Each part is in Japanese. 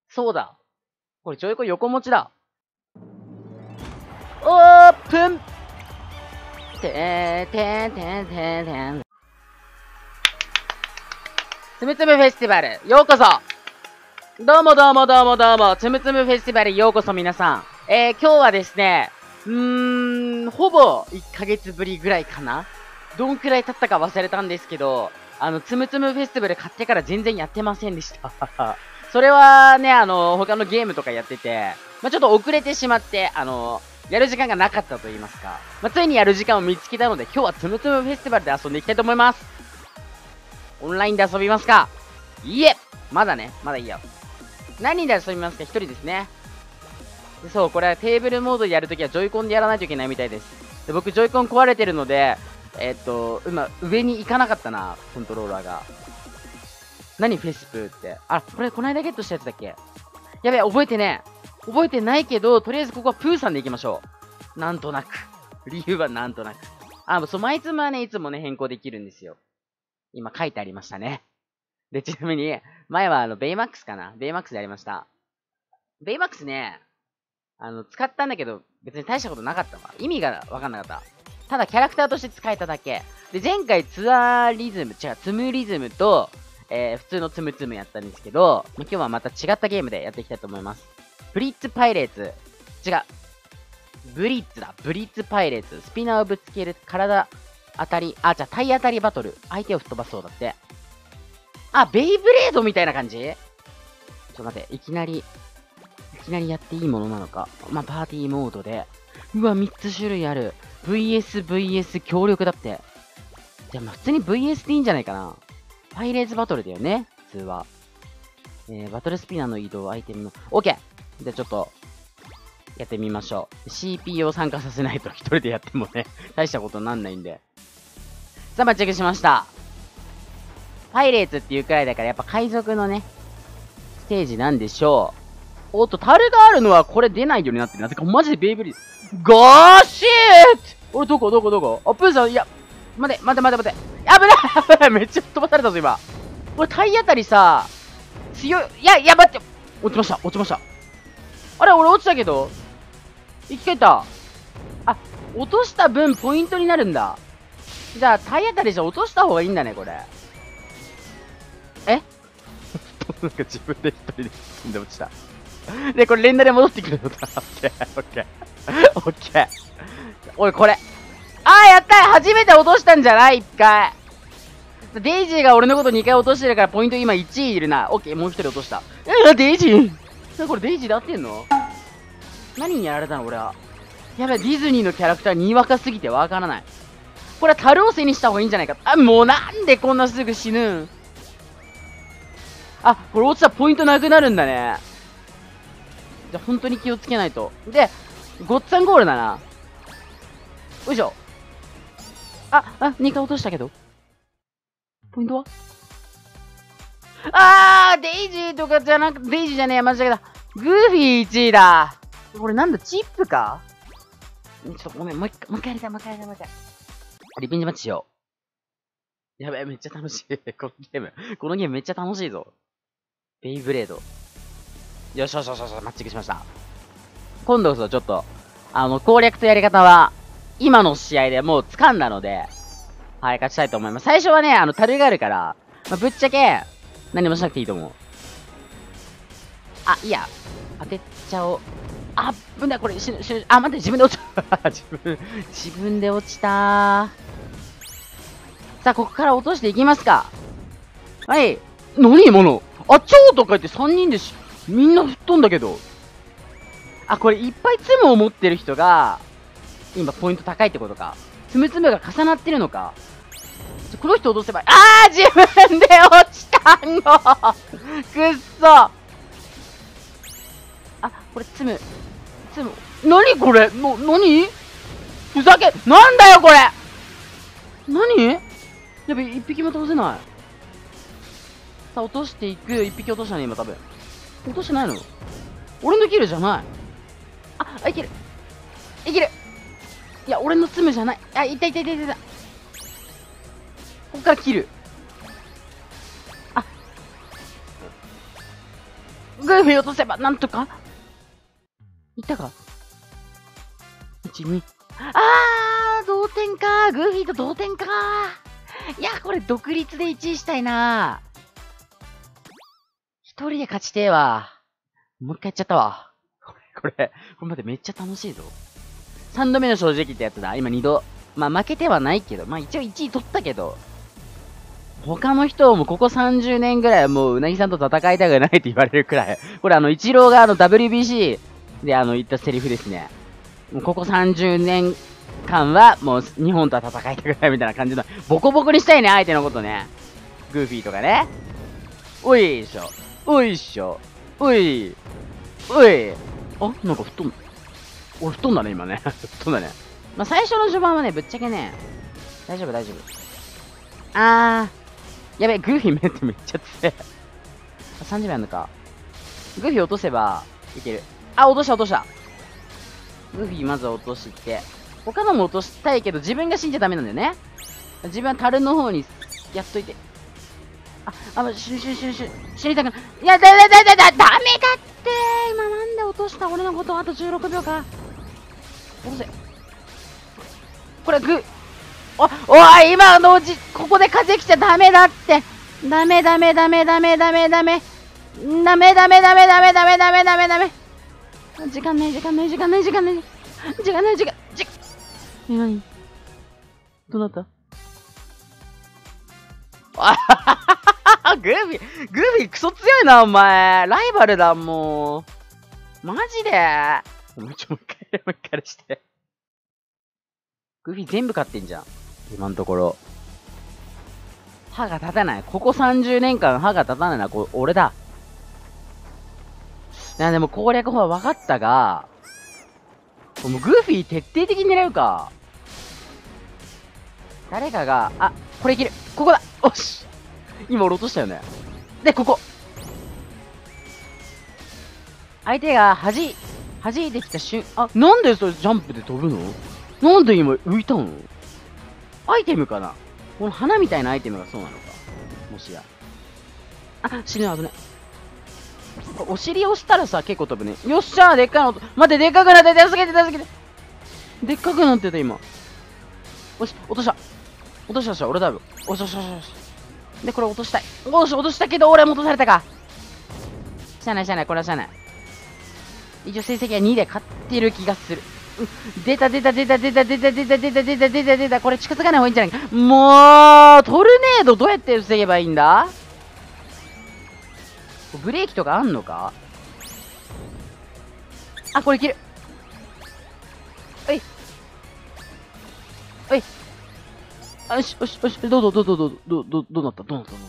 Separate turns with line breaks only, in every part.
そうだ。これジョイコン横持ちだ。オープンてーてんてんてんてん。つむつむフェスティバル、ようこそ。どうもどうもどうもどうも、つむつむフェスティバルようこそ皆さん。今日はですね、ほぼ1ヶ月ぶりぐらいかな？どんくらい経ったか忘れたんですけど、つむつむフェスティバル買ってから全然やってませんでした。それはね、他のゲームとかやってて、ちょっと遅れてしまって、やる時間がなかったと言いますか。ついにやる時間を見つけたので、今日はつむつむフェスティバルで遊んでいきたいと思います。オンラインで遊びますか？いえ！まだね、まだいいよ。何人で遊びますか？1人ですね。でそう、これはテーブルモードでやるときはジョイコンでやらないといけないみたいです。で僕、ジョイコン壊れてるので、今、上に行かなかったな、コントローラーが。何フェスプーって。あ、これ、この間ゲットしたやつだっけ？やべえ、覚えてねえ。覚えてないけど、とりあえずここはプーさんで行きましょう。なんとなく。理由はなんとなく。そう、毎つはね、いつもね、変更できるんですよ。今書いてありましたね。で、ちなみに、前はベイマックスかな？ベイマックスでやりました。ベイマックスね、使ったんだけど、別に大したことなかったわ。意味がわかんなかった。ただ、キャラクターとして使えただけ。で、前回ツムリズムと、普通のつむつむやったんですけど、今日はまた違ったゲームでやっていきたいと思います。ブリッツパイレーツ。違う。ブリッツだ。ブリッツパイレーツ。スピナーをぶつける体当たり、体当たりバトル。相手を吹っ飛ばそうだって。ベイブレードみたいな感じ？ちょっと待って、いきなりやっていいものなのか。パーティーモードで。うわ、3つ種類ある。VS 強力だって。じゃあ、普通に VS でいいんじゃないかな。パイレーツバトルだよね、普通は。バトルスピナーの移動、アイテムの。OK！ じゃあちょっと、やってみましょう。CP を参加させないと一人でやってもね、大したことになんないんで。さあ、チェックしました。パイレーツっていうくらいだから、やっぱ海賊のね、ステージなんでしょう。おっと、樽があるのはこれ出ないようになってるなぜか、マジでベイブリード。ゴーシーッおい、どこプーさん、いや、待て。危ないめっちゃ飛ばされたぞ、今。これ体当たりさ、強い。いや、待って。落ちました。あれ、俺落ちたけど生き返った。落とした分ポイントになるんだ。じゃあ、体当たりじゃ落とした方がいいんだね、これ。なんか自分で一人で死んで落ちた。で、これ連打で戻ってくるのだ。オッケー。おい、これ。やったー！初めて落としたんじゃない？ 1 回。デイジーが俺のこと2回落としてるからポイント今1位いるな。オッケー、もう1人落とした。デイジーこれデイジーで合ってんの？何にやられたの俺は。やべ、ディズニーのキャラクターにわかすぎてわからない。これは樽を背にした方がいいんじゃないか。もうなんでこんなすぐ死ぬん？これ落ちたらポイントなくなるんだね。じゃあ本当に気をつけないと。で、ごっつぁんゴールだな。よいしょ。2回落としたけど。ポイントはデイジーとかじゃなく、デイジーじゃねえや、間違えた。グーフィー1位だ。これなんだ、チップか？ちょっとごめん、もう一回やりたい。リベンジマッチしよう。やべえ、めっちゃ楽しい。このゲームめっちゃ楽しいぞ。ベイブレード。よし、マッチングしました。今度こそちょっと、攻略とやり方は、今の試合でもう掴んだので、はい、勝ちたいと思います。最初はね、樽があるから、ぶっちゃけ、何もしなくていいと思う。いいや。当てちゃおう。危ない、これ、待って、自分で落ちた。自分で落ちた。さあ、ここから落としていきますか。はい。何今の？超とか言って3人でみんな吹っ飛んだけど。これいっぱいツムを持ってる人が、今ポイント高いってことか。つむつむが重なってるのか。この人落とせば、自分で落ちたのくっそこれツム。何これ何ふざけ、なんだよこれ何やべ、一匹も倒せない。さあ、落としていく。一匹落としたね、今多分。落としてないの？俺のキルじゃない。いける。いや、俺のツムじゃない。いた。ここから切る。 グーフィー落とせば、なんとか。いったか ?1、2。同点か。グーフィーと同点か。いや、これ独立で1位したいな。一人で勝ちてえわ。もう一回やっちゃったわ。これまでめっちゃ楽しいぞ。3度目の正直ってやつだ。今2度。まあ負けてはないけど、まあ一応1位取ったけど、他の人もここ30年ぐらいはもううなぎさんと戦いたくないって言われるくらい。これイチローがWBC で言ったセリフですね。もうここ30年間はもう日本とは戦いたくないみたいな感じの、ボコボコにしたいね、相手のことね。グーフィーとかね。おいしょ。おいしょ。おい。おい。あ、なんか吹っ飛んだ。俺吹っ飛んだね、今ね。吹っ飛んだね。まあ、最初の序盤はね、ぶっちゃけね、大丈夫、大丈夫。やべ、グーフィー目ってめっちゃ強い。30秒あんのか。グーフィー落とせば、いける。落とした、落とした。グーフィーまず落として、他のも落としたいけど、自分が死んじゃダメなんだよね。自分は樽の方にやっといて。死にたくない。いや、ダメだって。今なんで落とした俺のことあと16秒か。落とせ。これおい、今のうち、ここで風来ちゃダメだって。ダメ。時間ない。何どうなったグーフィークソ強いな、お前。ライバルだ、もう。マジでもう一回して。グーフィー全部勝ってんじゃん。今のところ。歯が立たない。ここ30年間歯が立たないのは俺だ。でも攻略法は分かったが、もうグーフィー徹底的に狙うか。誰かが、これいける。ここだ。おし。今俺落としたよね。で、ここ。相手が弾いてきたなんでそれジャンプで飛ぶの？なんで今浮いたの？アイテムかな？この花みたいなアイテムがそうなのか。もしや。死ぬ、危ない。お尻押したらさ、結構飛ぶね。よっしゃー、でっかいの。待って、でっかくなって、助けて。でっかくなってた、今。よし、落とした、俺だよ。よし。で、これ落としたい。よし、落としたけど、俺も落とされたか。しゃあない、これはしゃあない。一応成績は2で勝ってる気がする。出た。これ近づかない方がいいんじゃないか。もう、トルネードどうやって防げばいいんだ？ブレーキとかあんのか？これいける。よし。どうなった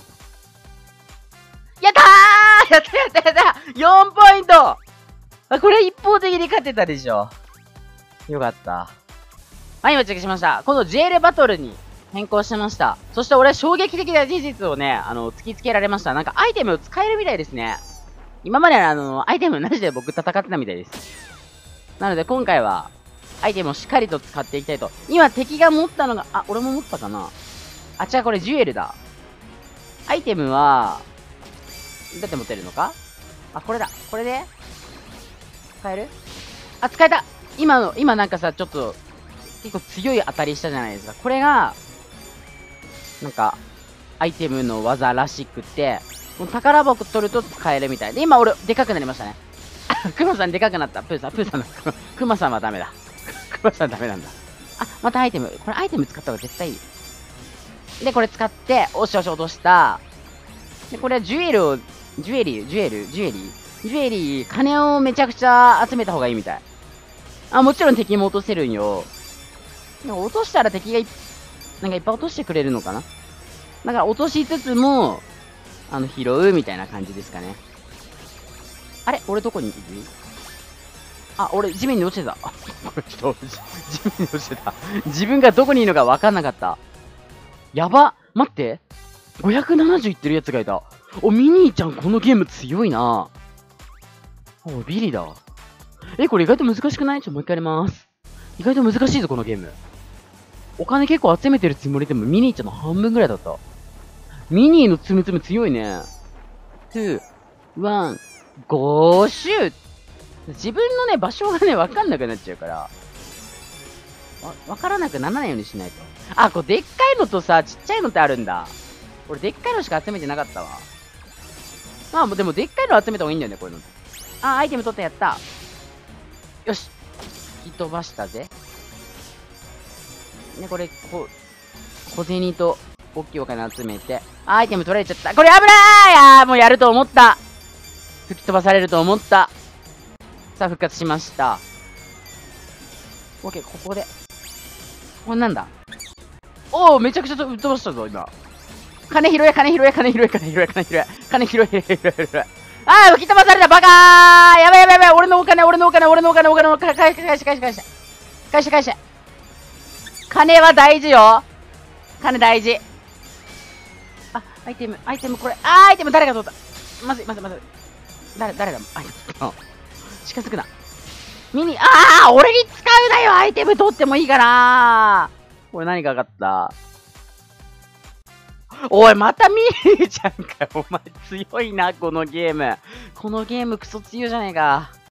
やったー！4ポイント！これ一方的に勝てたでしょ。よかった。今チェックしました。今度 JL バトルに変更してました。そして俺衝撃的な事実をね、突きつけられました。なんかアイテムを使えるみたいですね。今までアイテムなしで僕戦ってたみたいです。なので今回は、アイテムをしっかりと使っていきたいと。今敵が持ったのが、俺も持ったかな？違う、これジュエルだ。アイテムは、どうやって持ってるのか？これだ。これで使える？使えた！今なんかさ、ちょっと、結構強い当たりしたじゃないですか。これが、なんか、アイテムの技らしくて、この宝箱取ると使えるみたいで、今俺、でかくなりましたね。クマさんでかくなった。プーさんの、クマさんはダメだ。クマさんダメなんだ。またアイテム。これアイテム使った方が絶対いい。で、これ使って、おし落とした。で、これはジュエリー、金をめちゃくちゃ集めた方がいいみたい。もちろん敵も落とせるんよ。でも落としたら敵がなんかいっぱい落としてくれるのかな？だから落としつつも、拾うみたいな感じですかね。俺どこにいる？俺地面に落ちてた。これちょっと、地面に落ちてた。自分がどこにいるのか分かんなかった。やば！待って！ 570 いってるやつがいた。ミニーちゃんこのゲーム強いな。ビリだ。これ意外と難しくない？もう一回やります。意外と難しいぞ、このゲーム。お金結構集めてるつもりでもミニーちゃんの半分ぐらいだった。ミニーのつむつむ強いね。2、1、 5周自分のね、場所がね、わかんなくなっちゃうから。わからなくならないようにしないと。あ、これでっかいのとさ、ちっちゃいのってあるんだ。俺でっかいのしか集めてなかったわ。まあ、でもでっかいの集めた方がいいんだよね、こういうの。あ、アイテム取ったやった。よし。吹き飛ばしたぜ。ね、これ、小銭と、大きいお金集めて。アイテム取られちゃった。これ危ないもうやると思った。吹き飛ばされると思った。さあ、復活しました。オッケー、ここで。これなんだおお、めちゃくちゃ吹っ飛ばしたぞ、今。金拾え、金拾え、金拾え、金拾え、金拾え、金拾え、拾え、拾え。ああ、吹き飛ばされた、バカーやばいやばいやばい、俺のお金、俺のお金、俺のお金、俺のお金、返して、返して、返して、返して。返して、返して。金は大事よ。金大事。あ、アイテム、アイテム、これ。アイテム誰が取ったまずい、まずい、まずい。誰だアイテム近づくな。俺に使うなよアイテム取ってもいいかなこれ何かかったおい、またミーちゃんかよ。お前強いな、このゲーム。このゲームクソ強いじゃねえか。